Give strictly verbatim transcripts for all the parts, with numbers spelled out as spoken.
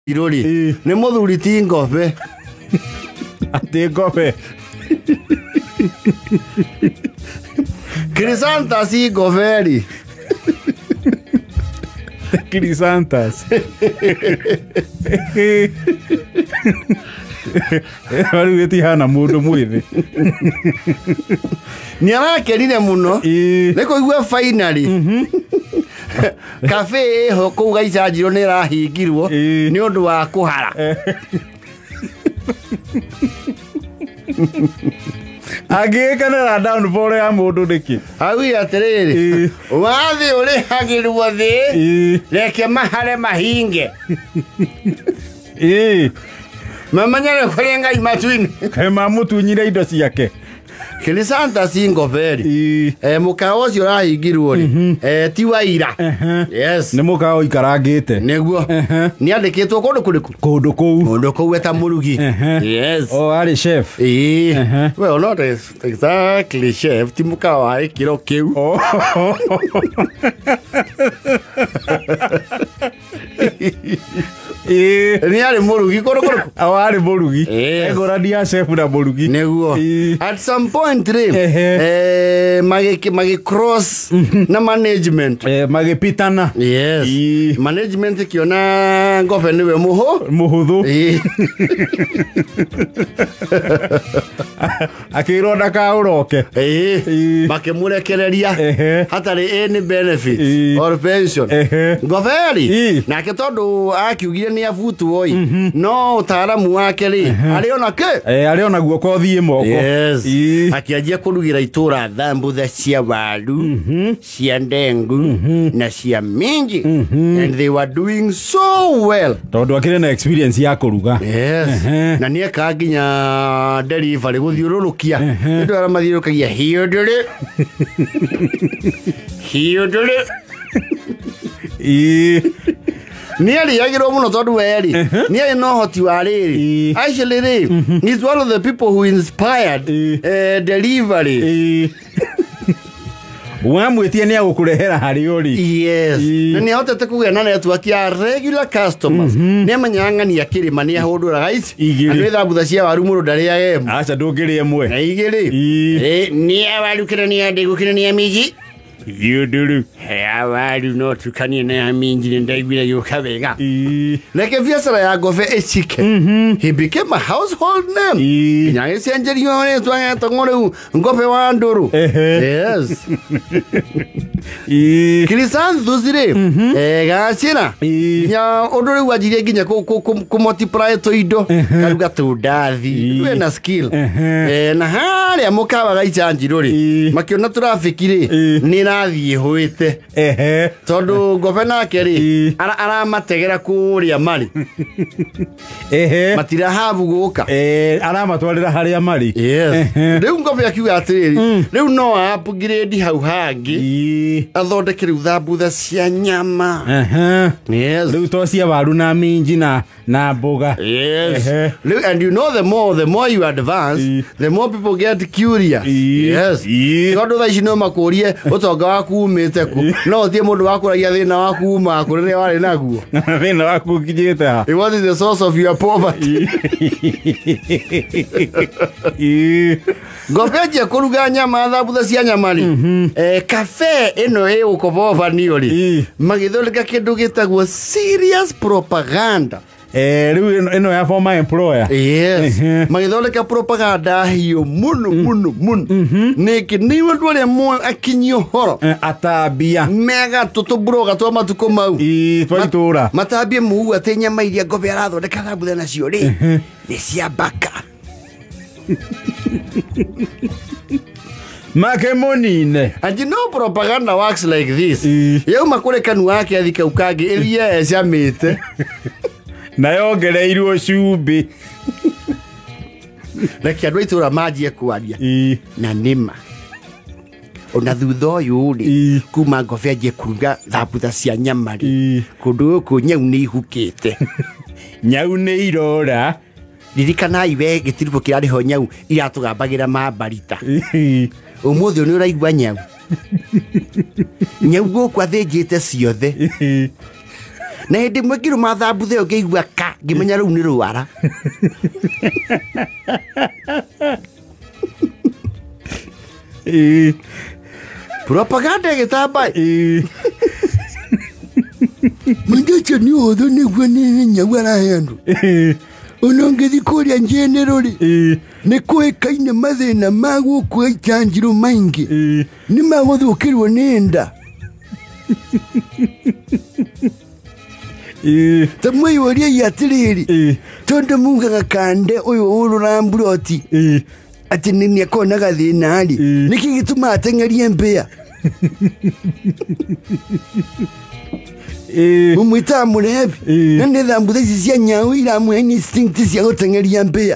irori nĩ mũthuri ti Ngobe ati Ngobe Chrysanthus i Ngoberi Chrysanthus Waru gĩtihana mũndũ mwĩthĩ nĩ arakenire mũno nĩ kũigua finally cafe ĩho kũu Gaicanjirũ nĩ ĩrahingirwo nĩ ũndũ wa kũhara agĩkanĩra downfall ya mũndũ nĩkĩ awi atĩrĩrĩ wathĩ ũrĩhagĩrwo thĩ reke mahare mahinge mamanyare kũrĩ Ngai matu-inĩ kaĩ mamũtunyire indo ciake Chrysanthus i Ngoberi eh mũkawa ũcio ũrahingirwo rĩ ti wa ira yes nĩ mũkawa ikarangĩte nĩguo nĩ andĩkĩtwo kũndũ kũrĩkũ kũndũ kũu kũndũ kũu eta mũrugi yes oh arĩ chef eh well not exactly chef ti mũkawa wa gĩkĩro kĩu Eh, ni ari murugi koro koro. Awari murugi. Egorania chef na murugi. Neguo. At some point re eh mage mage cross na management. Eh mage pitana. Yes. Management kiona Ngobe niwe muho muhuthu. Akironda ka uroke. Eh. Makemurekereria hatari any benefit or pension. Ngoberi. Na ketondu akiugire ni avutu oi no utaramu wake ri ariona ke eh ariona guoko thie moko yes akianjia kurugira itura thambutha cia waru cia ndengu na cia mingi and they were doing so well tondu akire na experience ya kuruga yes na nie ka nginya delivery guthiururukia ndu ara mathiurukagia hiyo nduri hiyo nduri eh ni ari yagirwo muno tondu weri ni ari no hoti wa riri actually ri he's one of the people who inspired uh, delivery wamwitie ni agukurehera hari uri yes na ni hotete kugea na network ya regular customers ni amanyang'ania kirima ni ahundura guys andu thabutha cia waru mundu ndari yage acha ndungiri emwe na igiri eh ni awaru kira ni ande gukira ni amiji yuduru ya waru no tukanie na minji ndaigwira yuka wega leke biashara ya Ngobe echike he became a household name nya esenjerio ne twanya tongore Ngobe wa nduru yes Chrysanthus ri eh gachira nya ondore wajire ginya ku multiply to indo karuga tu ndathi we na skill eh na hali amukawa Gaicanjirũ ri makiona traffic ri ni nathie hwite ehe tondu Ngobe nake ri ara mategera kuria mari ehe matira habu guka eh ara matwarira haria mari yes riu Ngobe akiuga atiriri riu no upgrade hau hangi athondeke riu thambutha cia nyama ehe yes riu to cia waru na minji na na mboga yes and you know the more the more you advance the more people get curious yes tondu thaici no makurie utonga waku umite ku no tie mundu wakuragia thina waku uma ku rire wari naguo thina waku kijite ha what is the source of your poverty Ngobe je kuruga nyama thabutha cia nyama ri eh cafe ino e ukobova ni ori magithondeka kindu gitagwo serious propaganda eh riu ino ya former employer yes magithondeka propaganda hiyo muno muno muno niki ni wandu aria mo akinyo horo atabia mega tutubroga twa matuko mau i twaitũra matambie mugu ate nyama iria Ngobe arathondeka thambutha nacio ri ni cia baka make monine and you know propaganda works like this yeu makure kanu wake athika ukangi iria ecamite na yongereirwo cumbi reke andu aitura manjie kwaria na nima ona thutha uyu ri kuma Ngobe anjie kuruga thambutha cia nyama ri kundu guku nyau ni ihukite nyau ni irora ririkana iwe gitiripo kirari ho nyau iratugambagira mambarita umuthi ni uraigwa nyau nyau guku athĩnjĩte ciothe Na hindi mwekiro mathabuthe yo ngeigua ka ngimenya riu ni rwara. Eh. Propaganda gitamba. Eh. Mungeche ni otho ni gwa ni nyau arahendo. Eh. Onongethi kuria generally. Eh. Ni kuikaine mathina magu kwichanjiro maingi. Eh. Ni maguthukirwo ni nda. Eh. Tamwe yoria yatiriri. Eh. Tonde munga gakande uyu urura mburoti. Eh. Ati nini akona gathina ari. Niki gituma atengerie mbea. Eh. Umwita murebi. Nane thambutha ici cia nyau iramwe ni instinct cia gutengeria mbea.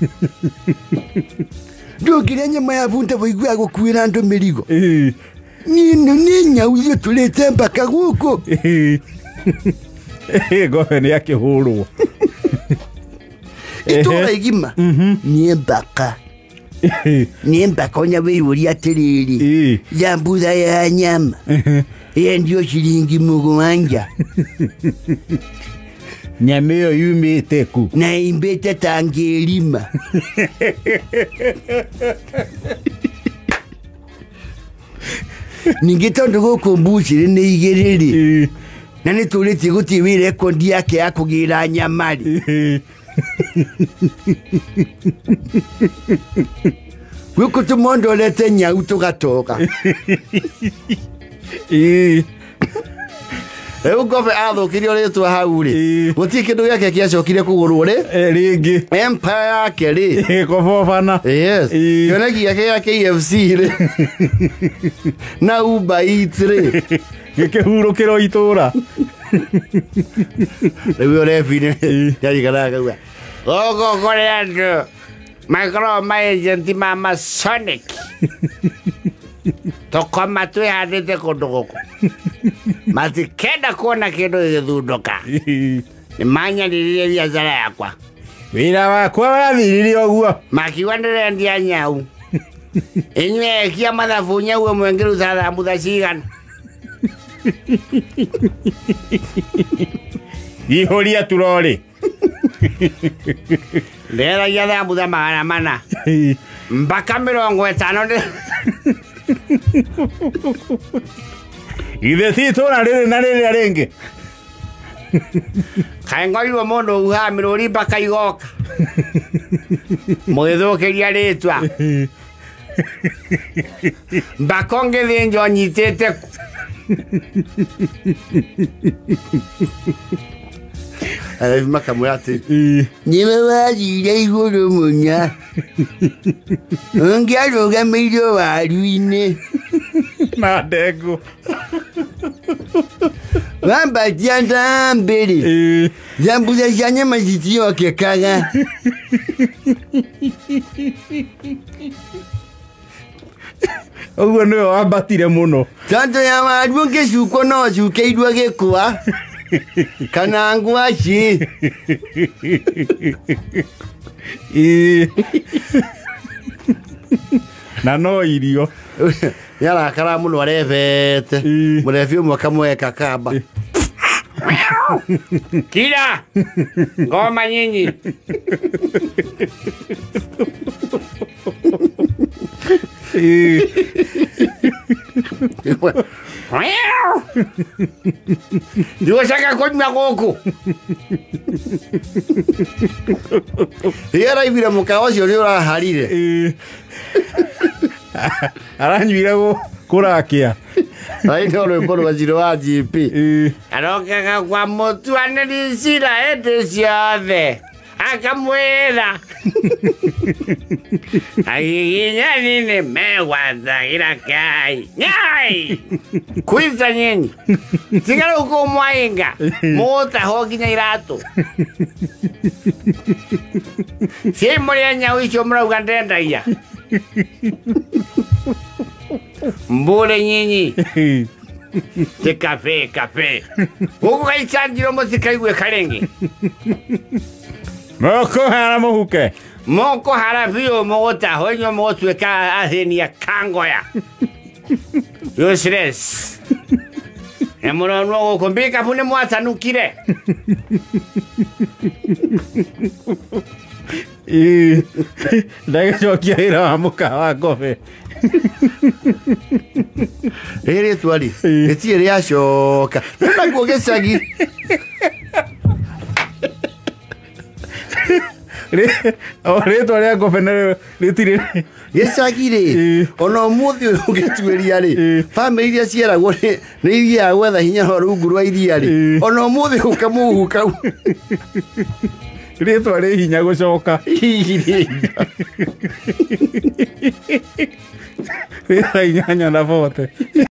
Ndukire nyama ya bunta boigua gukwira andu mirigo. Eh. Ni ni nyau iyo tulete mpaka guko. Eh. Ngobe ni akihurwo. Itura igima. Ni mbaka. Ni mbaka onya weyuri atiriri. Ya mbutha ya nyama. Ye ndio shilingi mugwanja. Nyama iyo yumite ku. Na imbete tangelima. Ningitondo gukumbushire ni igiriri. Na ni turiti guti record yake ya kugira nyamari. Wiko tumondo lete nyau tugatoka. Eh. Eu Ngobe athukirio ritwa hau ri. Guti kindu giake kiacokire kugurwo ri. Eh ringi. Empire yake ri. Eh kobofana. Yes. Yonagia ya K F C ri. Na Uber Eats ri. Gikihurukiro itura. Riu orefine. Yari karaga gwa. Ogo kore andu. Micro my agent mama Sonic. Tokoma tu hadite kodoko. Mati kenda kuona kindu githunduka. Ni manya ndirie biacara yakwa. Wira wakwa wathirire oguo. Makiwa ndirendia nyau. Inywe kia mathabu nyau mwengiru thara mbutha cigana. Ihoria turori. Ndera ya da mbutha magana mana. Mpaka mirongo itano ndi. Ithe titũra rĩrĩ na rĩrĩa rĩngĩ. Kaĩ ngorirwo mũndũ uha mĩrũri mpaka igoka. Mũgĩthũkĩria rĩtwa. Mpaka ũngĩthĩnjwo nyitĩte ku. Araima kamurati. Niwe wajire igũrũ munya. Ũngĩarũgamirio waru-inĩ. Na ndengũ. Wambatia ndambĩrĩ. Thambutha cia nyama citiokĩkaga. Ũguo nĩwe wambatire mũno. Tondũ ya waru ũngĩcukwo no ũcukĩirwo gĩkwa. Kana ngwaci. Na no irio. Yarakara muno arevete. Murefi umwe kamweka kamba. Kila ngoma nyinyi. Diwa saka konywa goko. Yara ibira mukawa cio ri uraharire. Aranyuire go kurakia. Ai no rwimbo rwa Zero wa G P. Arokaga kwa mutuanĩri cira hĩndĩ ciothe. Akamwĩra. Agiginya nini megwathagĩra Ngai. Ngai! Kwĩta nyinyi. Tigara uko mwainga. Mũgũtahwo nginya iratũ. Sie mũrĩa nyau icio mũrauga ndendagia. Mbure nyinyi. Te kafe kafe. Uko kaichanjiro mũtikaigue karenge. Moko hara muhuke. Moko hara biyo mogota honyo motueka athenia kangoya. Useless. Emoro no kumbika pune mwatanukire. Eh. Ndagacokia ira wa mukawa Ngobe. Rĩrĩ twari rĩtirĩ rĩacoka naguo gĩcagi rĩtwa rĩa Ngobe rĩtirĩ gĩcagi rĩ ona ũmũthĩ ũyũ ũgĩtuĩria rĩ bamĩrĩ iria ciaragwo nĩ ithiaga gwetha hinya wa rungu rwa iria rĩ ona ũmũthĩ ũkamũhu kau rĩtwa rĩ hinya gũcoka rĩtwa inyanya na bote.